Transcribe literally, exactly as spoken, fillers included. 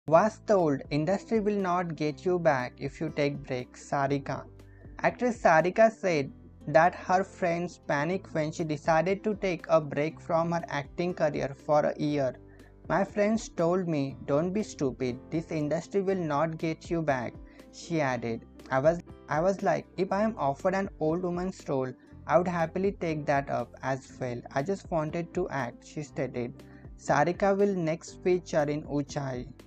Was told industry will not get you back if you take breaks, Sarika. Actress Sarika said that her friends panicked when she decided to take a break from her acting career for a year. My friends told me, don't be stupid, this industry will not get you back, she added. I was, I was like, if I am offered an old woman's role, I would happily take that up as well. I just wanted to act, she stated. Sarika will next feature in Unchai.